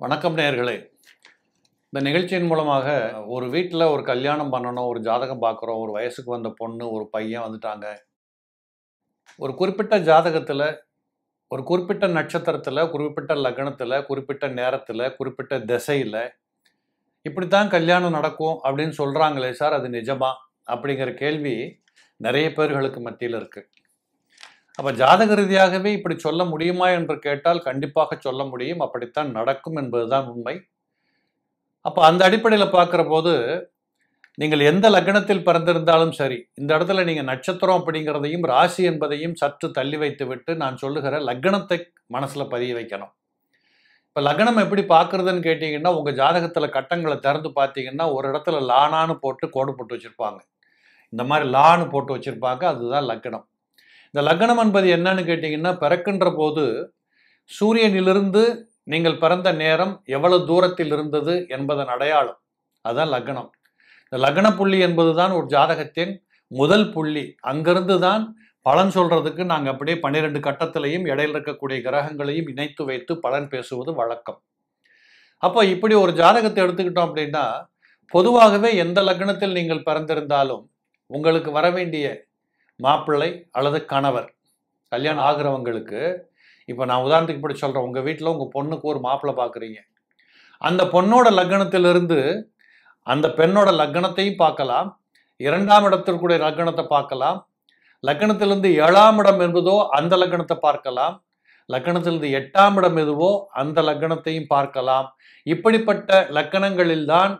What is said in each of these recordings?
வணக்கம் நேயர்களே. இந்த நிகழ்ச்சியின் மூலமாக ஒரு வீட்டில் ஒரு கல்யாணம் பண்ணணும், ஒரு ஜாதகம் பார்க்குறோம், ஒரு வயசுக்கு வந்த பொண்ணு ஒரு பையன் வந்துட்டாங்க. ஒரு குறிப்பிட்ட ஜாதகத்தில், ஒரு குறிப்பிட்ட நட்சத்திரத்தில், குறிப்பிட்ட லக்னத்தில், குறிப்பிட்ட நேரத்தில், குறிப்பிட்ட திசையில் இப்படித்தான் கல்யாணம் நடக்கும் அப்படின்னு சொல்கிறாங்களே சார், அது நிஜமா அப்படிங்கிற கேள்வி நிறைய பேர்களுக்கு மத்தியில் இருக்குது. அப்போ ஜாதக ரீதியாகவே இப்படி சொல்ல முடியுமா என்று கேட்டால் கண்டிப்பாக சொல்ல முடியும். அப்படித்தான் நடக்கும் என்பதுதான் உண்மை. அப்போ அந்த அடிப்படையில் பார்க்குற போது நீங்கள் எந்த லக்னத்தில் பிறந்திருந்தாலும் சரி, இந்த இடத்துல நீங்கள் நட்சத்திரம் அப்படிங்கிறதையும் ராசி என்பதையும் சற்று தள்ளி வைத்து விட்டு நான் சொல்லுகிற லக்னத்தை மனசில் பதிய வைக்கணும். இப்போ லக்னம் எப்படி பார்க்குறதுன்னு கேட்டிங்கன்னா, உங்கள் ஜாதகத்தில் கட்டங்களை திறந்து பார்த்தீங்கன்னா ஒரு இடத்துல லானான்னு போட்டு கோடு போட்டு வச்சுருப்பாங்க. இந்த மாதிரி லான்னு போட்டு வச்சுருப்பாங்க, அதுதான் லக்னம். இந்த லக்னம் என்பது என்னன்னு கேட்டிங்கன்னா, பிறக்கின்ற போது சூரியனிலிருந்து நீங்கள் பிறந்த நேரம் எவ்வளவு தூரத்தில் இருந்தது என்பதன் அடையாளம், அதுதான் லக்னம். இந்த லக்ன புள்ளி என்பது தான் ஒரு ஜாதகத்தின் முதல் புள்ளி. அங்கிருந்து தான் பலன் சொல்றதுக்கு நாங்கள் அப்படியே 12 கட்டத்திலையும் இடையில் இருக்கக்கூடிய கிரகங்களையும் இணைத்து வைத்து பலன் பேசுவது வழக்கம். அப்போ இப்படி ஒரு ஜாதகத்தை எடுத்துக்கிட்டோம் அப்படின்னா, பொதுவாகவே எந்த லக்னத்தில் நீங்கள் பிறந்திருந்தாலும் உங்களுக்கு வர வேண்டிய மாப்பிள்ளை அல்லது கணவர், கல்யாணம் ஆகிறவங்களுக்கு, இப்போ நான் உதாரணத்துக்கு இப்படி சொல்கிறேன், உங்கள் வீட்டில் உங்கள் பொண்ணுக்கு ஒரு மாப்பிள்ளை பார்க்குறீங்க. அந்த பொண்ணோட லக்னத்திலிருந்து அந்த பெண்ணோட லக்னத்தையும் பார்க்கலாம், 2ஆம் இடத்திற்குடைய லக்னத்தை பார்க்கலாம், லக்னத்திலிருந்து 7ஆம் இடம் என்பதோ அந்த லக்னத்தை பார்க்கலாம், லக்னத்திலிருந்து 8ஆம் இடம் எதுவோ அந்த லக்னத்தையும் பார்க்கலாம். இப்படிப்பட்ட லக்னங்களில் தான்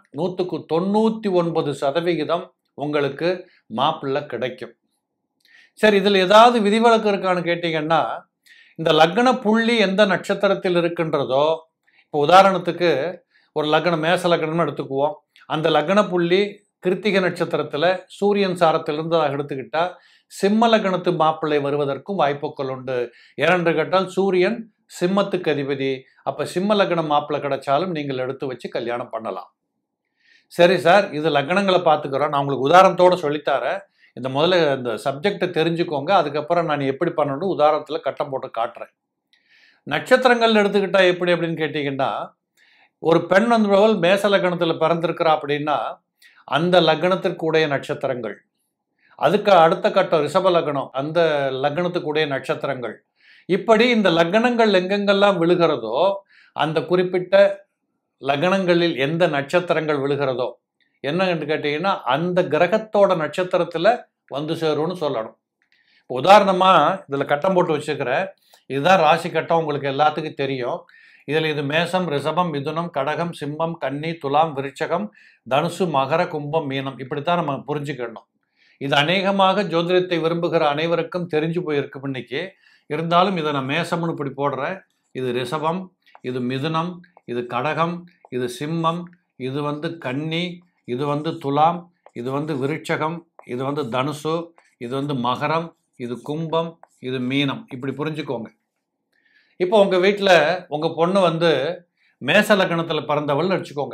99% உங்களுக்கு மாப்பிள்ளை கிடைக்கும். சரி, இதில் ஏதாவது விதிவிலக்கு இருக்கான்னு கேட்டிங்கன்னா, இந்த லக்ன புள்ளி எந்த நட்சத்திரத்தில் இருக்கின்றதோ, இப்போ உதாரணத்துக்கு ஒரு லக்னம், மேச லக்னம்னு எடுத்துக்குவோம். அந்த லக்ன புள்ளி கிருத்திகை நட்சத்திரத்தில் சூரியன் சாரத்திலிருந்து எடுத்துக்கிட்டால் சிம்ம லக்னத்து மாப்பிள்ளை வருவதற்கும் வாய்ப்புகள் உண்டு. ஏனென்று கேட்டால் சூரியன் சிம்மத்துக்கு அதிபதி. அப்போ சிம்ம லக்ன மாப்பிள்ளை கிடைச்சாலும் நீங்கள் எடுத்து வச்சு கல்யாணம் பண்ணலாம். சரி சார், இது லக்னங்களை பார்த்துக்கிறோம், நான் உங்களுக்கு உதாரணத்தோடு சொல்லித்தரேன். இந்த முதல்ல இந்த சப்ஜெக்டை தெரிஞ்சுக்கோங்க, அதுக்கப்புறம் நான் எப்படி பண்ணணும் உதாரணத்தில் கட்டம் போட்டு காட்டுறேன். நட்சத்திரங்கள் எடுத்துக்கிட்டால் எப்படி அப்படின்னு கேட்டிங்கன்னா, ஒரு பெண் வந்தவள் மேச லக்னத்தில் பிறந்திருக்கிறா அப்படின்னா அந்த லக்னத்திற்குடைய நட்சத்திரங்கள், அதுக்கு அடுத்த கட்டம் ரிஷப லக்னம், அந்த லக்னத்துக்குடைய நட்சத்திரங்கள், இப்படி இந்த லக்னங்கள் எங்கெங்கெல்லாம் விழுகிறதோ அந்த குறிப்பிட்ட லக்னங்களில் எந்த நட்சத்திரங்கள் விழுகிறதோ என்னன்னு கேட்டீங்கன்னா அந்த கிரகத்தோட நட்சத்திரத்தில் வந்து சேரும்னு சொல்லணும். இப்போ உதாரணமாக இதில் கட்டம் போட்டு வச்சுக்கிறேன், இதுதான் ராசி கட்டம், உங்களுக்கு எல்லாத்துக்கும் தெரியும். இதில் இது மேசம், ரிஷபம், மிதுனம், கடகம், சிம்மம், கன்னி, துலாம், விருச்சகம், தனுசு, மகர, கும்பம், மீனம், இப்படித்தான் நம்ம புரிஞ்சுக்கணும். இது அநேகமாக ஜோதிடத்தை விரும்புகிற அனைவருக்கும் தெரிஞ்சு போயிருக்கு இன்னைக்கு. இருந்தாலும் இதை நான் மேசம்னு இப்படி போடுறேன். இது ரிஷபம், இது மிதுனம், இது கடகம், இது சிம்மம், இது கன்னி, இது துலாம், இது விருட்சகம், இது தனுசு, இது மகரம், இது கும்பம், இது மீனம், இப்படி புரிஞ்சுக்கோங்க. இப்போ உங்கள் வீட்டில் உங்கள் பொண்ணு மேச லக்னத்தில் பிறந்தவள்னு வச்சுக்கோங்க.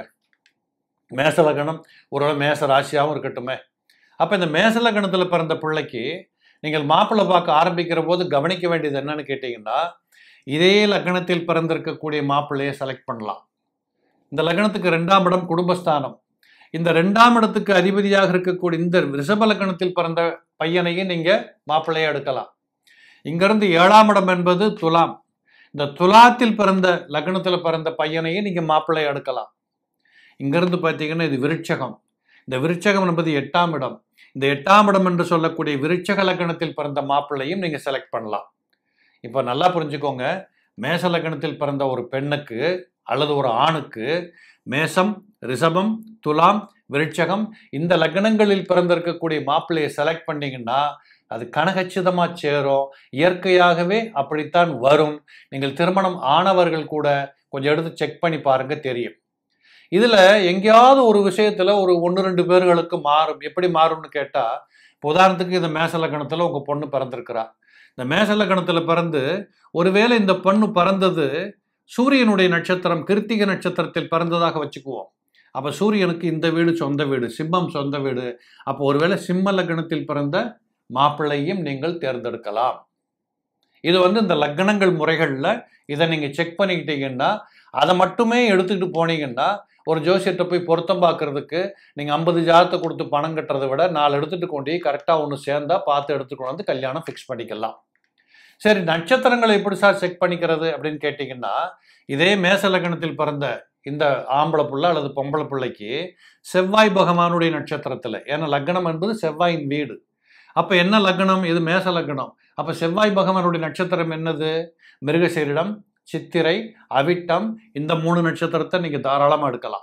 மேச லக்னம் ஒரு மேச ராசியாகவும் இருக்கட்டுமே. அப்போ இந்த மேச லக்னத்தில் பிறந்த பிள்ளைக்கு நீங்கள் மாப்பிள்ளை பார்க்க ஆரம்பிக்கிற போது கவனிக்க வேண்டியது என்னன்னு கேட்டிங்கன்னா, இதே லக்னத்தில் பிறந்திருக்கக்கூடிய மாப்பிள்ளையை செலக்ட் பண்ணலாம். இந்த லக்னத்துக்கு 2ஆம் இடம் குடும்பஸ்தானம். இந்த 2ஆம் இடத்துக்கு அதிபதியாக இருக்கக்கூடிய இந்த ரிஷப லக்னத்தில் பிறந்த பையனையும் நீங்கள் மாப்பிள்ளையை எடுக்கலாம். இங்கிருந்து 7ஆம் இடம் என்பது துலாம். இந்த துலாத்தில் பிறந்த லக்னத்தில் பிறந்த பையனையும் நீங்கள் மாப்பிள்ளையை எடுக்கலாம். இங்கிருந்து பார்த்தீங்கன்னா இது விருட்சகம். இந்த விருட்சகம் என்பது 8ஆம் இடம். இந்த 8ஆம் இடம் என்று சொல்லக்கூடிய விருட்சக லக்னத்தில் பிறந்த மாப்பிள்ளையும் நீங்கள் செலக்ட் பண்ணலாம். இப்போ நல்லா புரிஞ்சுக்கோங்க, மேச லக்னத்தில் பிறந்த ஒரு பெண்ணுக்கு அல்லது ஒரு ஆணுக்கு மேசம், ரிஷபம், துலாம், விருட்சகம் இந்த லக்னங்களில் பிறந்திருக்கக்கூடிய மாப்பிள்ளையை செலக்ட் பண்ணிங்கன்னா அது கனகச்சிதமாக சேரும். இயற்கையாகவே அப்படித்தான் வரும். நீங்கள் திருமணம் ஆனவர்கள் கூட கொஞ்சம் எடுத்து செக் பண்ணி பாருங்க, தெரியும். இதில் எங்கேயாவது ஒரு விஷயத்தில் ஒரு 1-2 பேர்களுக்கு மாறும். எப்படி மாறும்னு கேட்டால், இப்போ உதாரணத்துக்கு இந்த மேச லக்னத்தில் உங்கள் பொண்ணு பிறந்திருக்கிறா. இந்த மேச லக்னத்தில் பிறந்து ஒருவேளை இந்த பொண்ணு பிறந்தது சூரியனுடைய நட்சத்திரம் கிருத்திகை நட்சத்திரத்தில் பிறந்ததாக வச்சுக்குவோம். அப்போ சூரியனுக்கு இந்த வீடு சொந்த வீடு, சிம்மம் சொந்த வீடு. அப்போ ஒருவேளை சிம்ம லக்னத்தில் பிறந்த மாப்பிள்ளையும் நீங்கள் தேர்ந்தெடுக்கலாம். இது இந்த லக்னங்கள் முறைகளில் இதை நீங்கள் செக் பண்ணிக்கிட்டீங்கன்னா அதை மட்டுமே எடுத்துக்கிட்டு போனீங்கன்னா ஒரு ஜோசியத்தை போய் பொருத்தம் பார்க்கறதுக்கு நீங்கள் 50 ஜாதத்தை கொடுத்து பணம் கட்டுறதை விட 4 எடுத்துகிட்டு கொண்டு கரெக்டாக ஒன்று சேர்ந்தா பார்த்து எடுத்துக்கொண்டு வந்து கல்யாணம் ஃபிக்ஸ் பண்ணிக்கலாம். சரி, நட்சத்திரங்களை எப்படி சார் செக் பண்ணிக்கிறது அப்படின்னு கேட்டிங்கன்னா, இதே மேச லக்னத்தில் பிறந்த இந்த ஆம்பளை பிள்ளை அல்லது பொம்பளை பிள்ளைக்கு செவ்வாய் பகவானுடைய நட்சத்திரத்தில், ஏன்னா லக்னம் என்பது செவ்வாயின் வீடு. அப்போ என்ன லக்னம்? இது மேச லக்னம். அப்போ செவ்வாய் பகவானுடைய நட்சத்திரம் என்னது? மிருகசீரிடம், சித்திரை, அவிட்டம், இந்த 3 நட்சத்திரத்தை நீங்கள் தாராளமாக எடுக்கலாம்.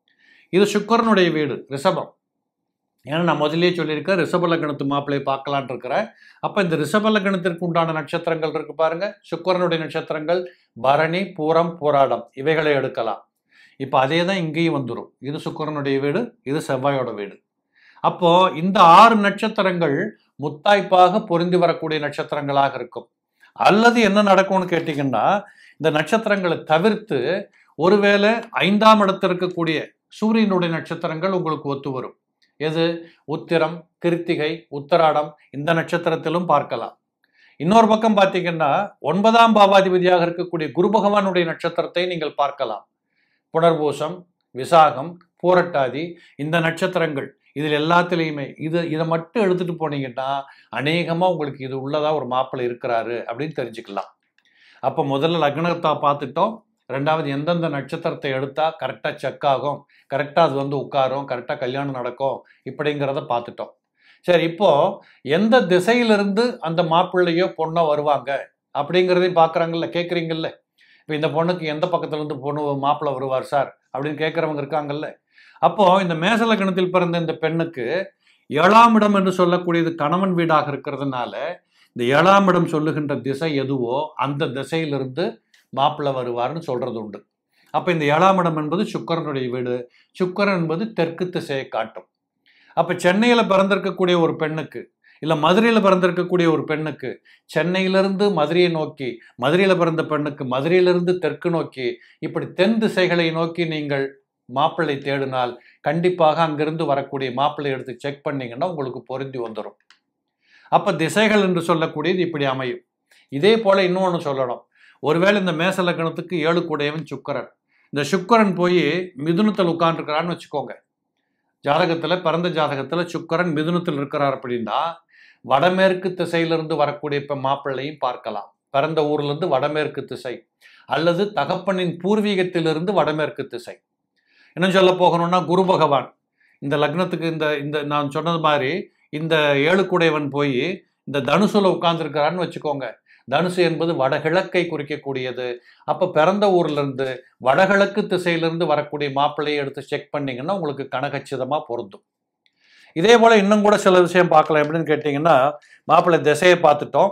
இது சுக்கிரனுடைய வீடு, ரிஷபம். ஏன்னா நான் முதலே சொல்லியிருக்கேன், ரிஷப லக்னத்து மாப்பிள்ளையை பார்க்கலான் இருக்கிறேன். அப்போ இந்த ரிஷப லக்னத்திற்கு உண்டான நட்சத்திரங்கள் இருக்கு பாருங்க, சுக்கிரனுடைய நட்சத்திரங்கள் பரணி, பூரம், பூராடம், இவைகளை எடுக்கலாம். இப்போ அதே தான் இங்கேயும் வந்துடும். இது சுக்கிரனுடைய வீடு, இது செவ்வாயோட வீடு. அப்போ இந்த 6 நட்சத்திரங்கள் முத்தாய்ப்பாக பொருந்தி வரக்கூடிய நட்சத்திரங்களாக இருக்கும். அல்லது என்ன நடக்கும்னு கேட்டிங்கன்னா, இந்த நட்சத்திரங்களை தவிர்த்து ஒருவேளை 5ஆம் இடத்தில் இருக்கக்கூடிய சூரியனுடைய நட்சத்திரங்கள் உங்களுக்கு ஒத்து வரும். எது? உத்திரம், கிருத்திகை, உத்தராடம், இந்த நட்சத்திரத்திலும் பார்க்கலாம். இன்னொரு பக்கம் பார்த்தீங்கன்னா 9ஆம் பாவாதிபதியாக இருக்கக்கூடிய குரு பகவானுடைய நட்சத்திரத்தை நீங்கள் பார்க்கலாம். புனர்பூசம், விசாகம், பூரட்டாதி, இந்த நட்சத்திரங்கள் இதில் எல்லாத்துலேயுமே இதை மட்டும் எடுத்துட்டு போனீங்கன்னா அநேகமாக உங்களுக்கு இது உள்ளதா ஒரு மாப்பிள்ளை இருக்கிறாரு அப்படின்னு தெரிஞ்சுக்கலாம். அப்போ முதல்ல லக்னத்தை பார்த்துட்டோம். ரெண்டாவது எந்தெந்த நட்சத்திரத்தை எடுத்தால் கரெக்டாக செக் ஆகும், கரெக்டாக அது வந்து உட்காரும், கரெக்டாக கல்யாணம் நடக்கும், இப்படிங்கிறத பார்த்துட்டோம். சரி, இப்போ எந்த திசையிலிருந்து அந்த மாப்பிள்ளையோ பொண்ணோ வருவாங்க அப்படிங்கிறதையும் பார்க்குறாங்கல்ல, கேட்குறீங்கல்ல. இப்போ இந்த பொண்ணுக்கு எந்த பக்கத்துலேருந்து பொண்ணு மாப்பிள்ளை வருவார் சார் அப்படின்னு கேட்குறவங்க இருக்காங்கல்ல. அப்போது இந்த மேச லக்னத்தில் பிறந்த இந்த பெண்ணுக்கு 7ஆம் இடம் என்று சொல்லக்கூடியது கணவன் வீடாக இருக்கிறதுனால இந்த 7ஆம் இடம் சொல்லுகின்ற திசை எதுவோ அந்த திசையிலிருந்து மாப்பிள்ளை வருவார்னு சொல்கிறது உண்டு. அப்போ இந்த 7ஆம் இடம் என்பது சுக்கிரனுடைய வீடு. சுக்கிரன் என்பது தெற்கு திசையை காட்டும். அப்போ சென்னையில் பிறந்திருக்கக்கூடிய ஒரு பெண்ணுக்கு, இல்லை மதுரையில் பிறந்திருக்கக்கூடிய ஒரு பெண்ணுக்கு சென்னையிலிருந்து மதுரையை நோக்கி, மதுரையில் பிறந்த பெண்ணுக்கு மதுரையிலிருந்து தெற்கு நோக்கி, இப்படி தென் திசைகளை நோக்கி நீங்கள் மாப்பிள்ளை தேடினால் கண்டிப்பாக அங்கிருந்து வரக்கூடிய மாப்பிள்ளை எடுத்து செக் பண்ணீங்கன்னா உங்களுக்கு பொருந்தி வந்துடும். அப்போ திசைகள் என்று சொல்லக்கூடியது இப்படி அமையும். இதே போல் இன்னொன்று சொல்லணும். ஒருவேளை இந்த மேச லக்னத்துக்கு 7 கூடையவன் சுக்கிரன். இந்த சுக்கிரன் போய் மிதுனத்தில் உட்கார்ந்துருக்கிறான்னு வச்சுக்கோங்க. ஜாதகத்தில், பிறந்த ஜாதகத்தில் சுக்கிரன் மிதுனத்தில் இருக்கிறார் அப்படின்னா வடமேற்கு திசையிலிருந்து வரக்கூடிய இப்போ மாப்பிள்ளையும் பார்க்கலாம். பிறந்த ஊர்லேருந்து வடமேற்கு திசை, அல்லது தகப்பனின் பூர்வீகத்திலிருந்து வடமேற்கு திசை. இன்னும் சொல்ல போகணும்னா குரு பகவான் இந்த லக்னத்துக்கு இந்த நான் சொன்னது மாதிரி இந்த 7 கூடையவன் போய் இந்த தனுசுல உட்கார்ந்துருக்கிறான்னு வச்சுக்கோங்க. தனுசு என்பது வடகிழக்கை குறிக்கக்கூடியது. அப்போ பிறந்த ஊர்லேருந்து வடகிழக்கு திசையிலிருந்து வரக்கூடிய மாப்பிள்ளையை எடுத்து செக் பண்ணிங்கன்னா உங்களுக்கு கனகச்சிதமாக பொருந்தும். இதே போல் இன்னும் கூட சில விஷயம் பார்க்கலாம். எப்படின்னு கேட்டிங்கன்னா, மாப்பிள்ளை திசையை பார்த்துட்டோம்,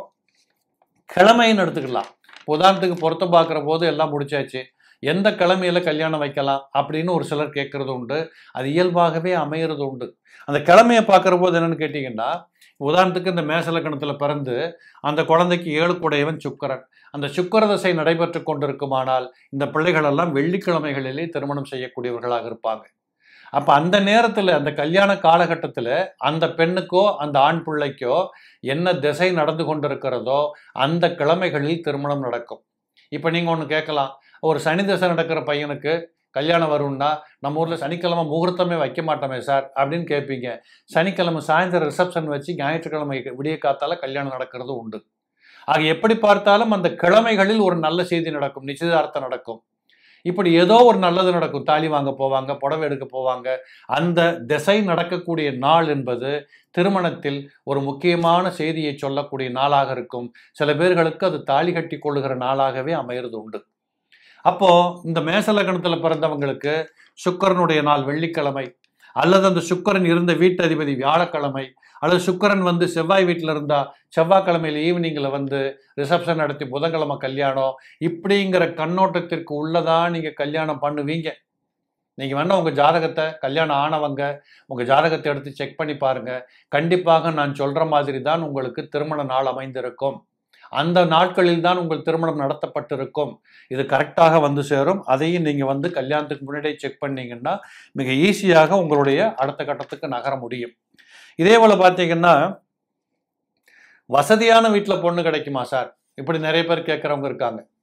கிழமைன்னு எடுத்துக்கலாம். உதாரணத்துக்கு பொருத்தம் பார்க்குற போது எல்லாம் முடிச்சாச்சு, எந்த கிழமையில கல்யாணம் வைக்கலாம் அப்படின்னு ஒரு சிலர் கேட்கறது உண்டு. அது இயல்பாகவே அமையிறது உண்டு. அந்த கிழமையை பார்க்குற போது என்னன்னு கேட்டிங்கன்னா, உதாரணத்துக்கு இந்த மேச லக்னத்தில் பிறந்து அந்த குழந்தைக்கு 7 கூடையவன் சுக்கிரன். அந்த சுக்கிர தசை நடைபெற்று கொண்டிருக்குமானால் இந்த பிள்ளைகள் எல்லாம் வெள்ளிக்கிழமைகளிலே திருமணம் செய்யக்கூடியவர்களாக இருப்பாங்க. அப்போ அந்த நேரத்தில், அந்த கல்யாண காலகட்டத்தில் அந்த பெண்ணுக்கோ அந்த ஆண் பிள்ளைக்கோ என்ன திசை நடந்து கொண்டிருக்கிறதோ அந்த கிழமைகளில் திருமணம் நடக்கும். இப்போ நீங்கள் ஒன்று கேட்கலாம், ஒரு சனி திசை நடக்கிற பையனுக்கு கல்யாணம் வரும்னா நம்ம ஊரில் சனிக்கிழமை முகூர்த்தமே வைக்க மாட்டோமே சார் அப்படின்னு கேட்பீங்க. சனிக்கிழமை சாயந்தரம் ரிசப்ஷன் வச்சு ஞாயிற்றுக்கிழமை விடிய காத்தால கல்யாணம் நடக்கிறது உண்டு. ஆக எப்படி பார்த்தாலும் அந்த கிழமைகளில் ஒரு நல்ல செய்தி நடக்கும், நிச்சயதார்த்தம் நடக்கும். இப்படி ஏதோ ஒரு நல்லது நடக்கும். தாலி வாங்க போவாங்க, புடவை எடுக்க போவாங்க. அந்த திசை நடக்கக்கூடிய நாள் என்பது திருமணத்தில் ஒரு முக்கியமான செய்தியை சொல்லக்கூடிய நாளாக இருக்கும். சில பேர்களுக்கு அது தாலி கட்டி கொள்ளுகிற நாளாகவே அமையிறது உண்டு. அப்போ இந்த மேச லக்னத்தில் பிறந்தவங்களுக்கு சுக்கிரனுடைய நாள் வெள்ளிக்கிழமை, அல்லது அந்த சுக்கிரன் இருந்த வீட்டு அதிபதி வியாழக்கிழமை, அல்லது சுக்கிரன் வந்து செவ்வாய் வீட்டில் இருந்தால் செவ்வாய்க்கிழமையில் ஈவினிங்கில் வந்து ரிசப்ஷன் நடத்தி புதன்கிழமை கல்யாணம், இப்படிங்கிற கண்ணோட்டத்திற்கு உள்ளதான் நீங்கள் கல்யாணம் பண்ணுவீங்க. நீங்கள் வேணால் உங்கள் ஜாதகத்தை, கல்யாணம் ஆனவங்க உங்கள் ஜாதகத்தை எடுத்து செக் பண்ணி பாருங்கள். கண்டிப்பாக நான் சொல்கிற மாதிரி தான் உங்களுக்கு திருமண நாள் அமைந்திருக்கும். அந்த நாட்களில் தான் உங்கள் திருமணம் நடத்தப்பட்டிருக்கும். இது கரெக்டாக வந்து சேரும். அதையும் நீங்கள் வந்து கல்யாணத்துக்கு முன்னாடியே செக் பண்ணீங்கன்னா மிக ஈஸியாக உங்களுடைய அடுத்த கட்டத்துக்கு நகர முடியும். இதே போல் பார்த்தீங்கன்னா, வசதியான வீட்டில் பொண்ணு கிடைக்குமா சார் இப்படி நிறைய பேர் கேட்குறவங்க இருக்காங்க.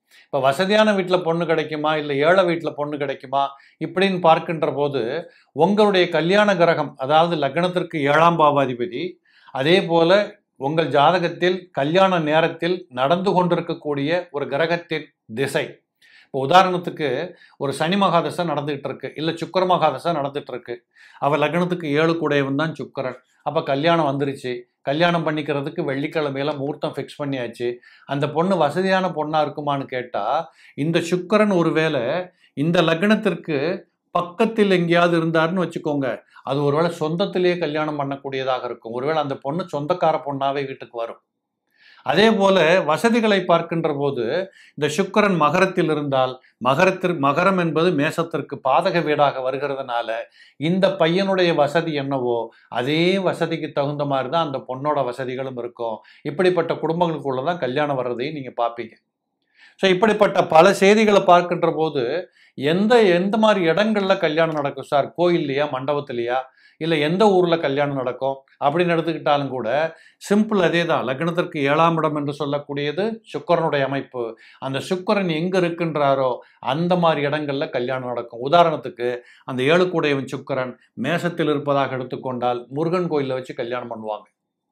இப்போ வசதியான வீட்டில் பொண்ணு கிடைக்குமா, இல்லை ஏழை வீட்டில் பொண்ணு கிடைக்குமா இப்படின்னு பார்க்கின்ற போது உங்களுடைய கல்யாண கிரகம், அதாவது லக்னத்திற்கு 7ஆம் பாவாதிபதி, அதே போல உங்கள் ஜாதகத்தில் கல்யாண நேரத்தில் நடந்து கொண்டிருக்கக்கூடிய ஒரு கிரகத்தின் திசை. இப்போ உதாரணத்துக்கு ஒரு சனி மகாதசை நடந்துகிட்டு இருக்கு, இல்லை சுக்கிர மகாதசை நடந்துட்டு இருக்கு. அவர் லக்னத்துக்கு 7 கூடையவன் தான் சுக்கிரன். அப்போ கல்யாணம் வந்துருச்சு. கல்யாணம் பண்ணிக்கிறதுக்கு வெள்ளிக்கிழமையில முகூர்த்தம் ஃபிக்ஸ் பண்ணியாச்சு. அந்த பொண்ணு வசதியான பொண்ணா இருக்குமான்னு கேட்டா, இந்த சுக்கிரன் ஒருவேளை இந்த லக்னத்திற்கு பக்கத்தில் எங்கேயாவது இருந்தாருன்னு வச்சுக்கோங்க, அது ஒருவேளை சொந்தத்திலேயே கல்யாணம் பண்ணக்கூடியதாக இருக்கும். ஒருவேளை அந்த பொண்ணு சொந்தக்கார பொண்ணாவே வீட்டுக்கு வரும். அதே போல வசதிகளை பார்க்கின்ற போது இந்த சுக்கிரன் மகரத்தில் இருந்தால், மகரம் என்பது மேசத்திற்கு பாதக வீடாக வருகிறதுனால இந்த பையனுடைய வசதி என்னவோ அதே வசதிக்கு தகுந்த மாதிரி தான் அந்த பொண்ணோட வசதிகளும் இருக்கும். இப்படிப்பட்ட குடும்பங்களுக்குள்ள தான் கல்யாணம் வர்றதையும் நீங்க பார்ப்பீங்க. ஸோ இப்படிப்பட்ட பல செய்திகளை பார்க்கின்ற போது எந்த மாதிரி இடங்கள்ல கல்யாணம் நடக்கும் சார், கோயில்லையா, மண்டபத்திலையா, இல்லை எந்த ஊர்ல கல்யாணம் நடக்கும் அப்படின்னு எடுத்துக்கிட்டாலும் கூட சிம்பிள் அதே தான். லக்னத்திற்கு 7ஆம் இடம் என்று சொல்லக்கூடியது சுக்கிரனுடைய அமைப்பு. அந்த சுக்கிரன் எங்க இருக்கின்றாரோ அந்த மாதிரி இடங்கள்ல கல்யாணம் நடக்கும். உதாரணத்துக்கு அந்த 7 கூடையவன் சுக்கிரன் மேசத்தில் இருப்பதாக எடுத்துக்கொண்டால் முருகன் கோயிலில் வச்சு கல்யாணம் பண்ணுவாங்க.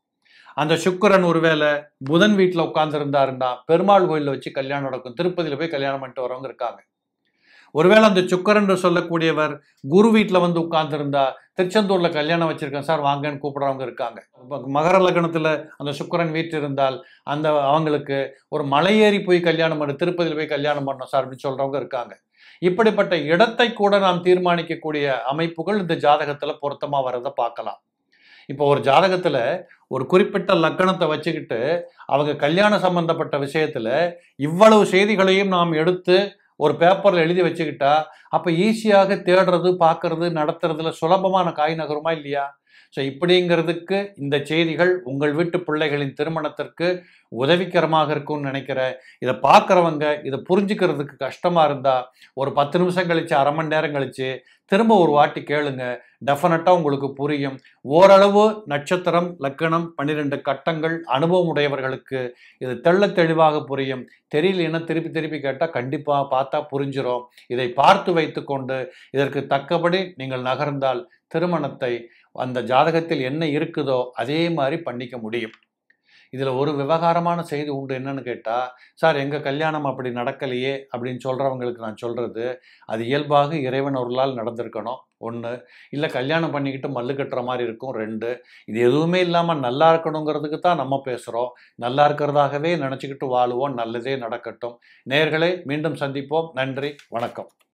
அந்த சுக்கிரன் ஒருவேளை புதன் வீட்டில் உட்கார்ந்துருந்தாருன்னா பெருமாள் கோயிலில் வச்சு கல்யாணம் நடக்கும். திருப்பதியில் போய் கல்யாணம் பண்ணிட்டு வரவங்க இருக்காங்க. ஒருவேளை அந்த சுக்கிரன் என்று சொல்லக்கூடியவர் குரு வீட்டில் வந்து உட்கார்ந்துருந்தா திருச்செந்தூர்ல கல்யாணம் வச்சிருக்கேன் சார் வாங்கன்னு கூப்பிடுறவங்க இருக்காங்க. மகர லக்னத்துல அந்த சுக்கிரன் வீட்டில் இருந்தால் அவங்களுக்கு ஒரு மலை ஏறி போய் கல்யாணம் பண்ண, திருப்பதியில் போய் கல்யாணம் பண்ணோம் சார் அப்படின்னு சொல்றவங்க இருக்காங்க. இப்படிப்பட்ட இடத்தை கூட நாம் தீர்மானிக்கக்கூடிய அமைப்புகள் இந்த ஜாதகத்துல பொருத்தமா வர்றதை பார்க்கலாம். இப்போ ஒரு ஜாதகத்துல ஒரு குறிப்பிட்ட லக்கணத்தை வச்சுக்கிட்டு அவங்க கல்யாண சம்பந்தப்பட்ட விஷயத்துல இவ்வளவு செய்திகளையும் நாம் எடுத்து ஒரு பேப்பர்ல எழுதி வச்சுக்கிட்டா அப்ப ஈஸியாக தேடுறது, பார்க்கறது, நடத்துறதுல சுலபமான காய் நகருமா இல்லையா? ஸோ இப்படிங்கிறதுக்கு இந்த செய்திகள் உங்கள் வீட்டு பிள்ளைகளின் திருமணத்திற்கு உதவிகரமாக இருக்கும்னு நினைக்கிறேன். இதை பார்க்குறவங்க இதை புரிஞ்சுக்கிறதுக்கு கஷ்டமா இருந்தா ஒரு 10 நிமிஷம் கழிச்சு, அரை மணி நேரம் கழிச்சு திரும்ப ஒரு வாட்டி கேளுங்க. டெஃபினட்டா உங்களுக்கு புரியும். ஓரளவு நட்சத்திரம், லக்கணம், 12 கட்டங்கள் அனுபவம் உடையவர்களுக்கு இது தெள்ள தெளிவாக புரியும். தெரியலன்னா திருப்பி திருப்பி கேட்டால் கண்டிப்பாக பார்த்தா புரிஞ்சிடும். இதை பார்த்து வைத்து கொண்டு இதற்கு தக்கபடி நீங்கள் நகர்ந்தால் திருமணத்தை அந்த ஜாதகத்தில் என்ன இருக்குதோ அதே மாதிரி பண்ணிக்க முடியும். இதில் ஒரு விவகாரமான செய்தி உண்டு. என்னன்னு கேட்டால், சார் எங்கள் கல்யாணம் அப்படி நடக்கலையே அப்படின்னு சொல்கிறவங்களுக்கு நான் சொல்கிறது, அது இயல்பாக இறைவன் அருளால் நடந்திருக்கணும் 1, இல்லை கல்யாணம் பண்ணிக்கிட்டு மல்லு கட்டுற மாதிரி இருக்கும் 2. இது எதுவுமே இல்லாமல் நல்லா இருக்கணுங்கிறதுக்கு தான் நம்ம பேசுகிறோம். நல்லா இருக்கிறதாகவே நினச்சிக்கிட்டு வாழுவோம். நல்லதே நடக்கட்டும். நேயர்களே, மீண்டும் சந்திப்போம். நன்றி, வணக்கம்.